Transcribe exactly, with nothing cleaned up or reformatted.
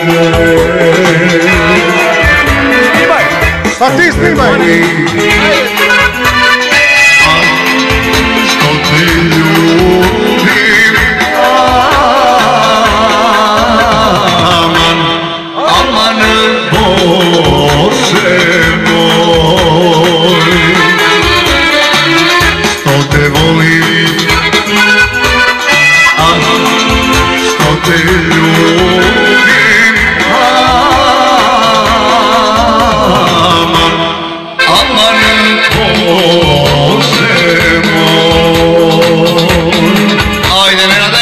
Batista, snivaj! Što te ljubim, aman, aman, Bože moj. Što te volim, a što te ljubim, aman, aman, Bože moj. Ajde, Nenade!